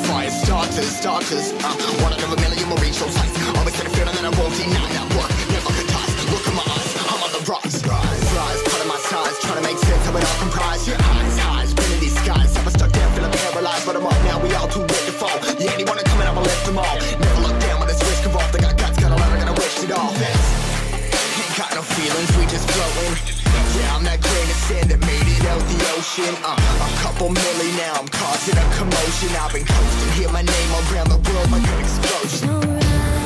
fire starters. One out of a million will reach those heights. Always had a feeling that I won't deny that work. Never could toss. Look in my eyes, I'm on the rise. Rise, part of my size, trying to make sense of it all comprised. Your eyes, been in these skies. I was stuck down, feeling paralyzed, but I'm up now. We all too late to fall. Yeah, anyone coming up, I left them all. Never look down when this risk involved. I got guts, got a lot, I gotta wish it all. Ain't got no feelings, we just floating. Yeah, I'm that grain of sand that made it out the ocean. A couple milli now, I'm causing a commotion. I've been coasting, hear my name around the world like an explosion.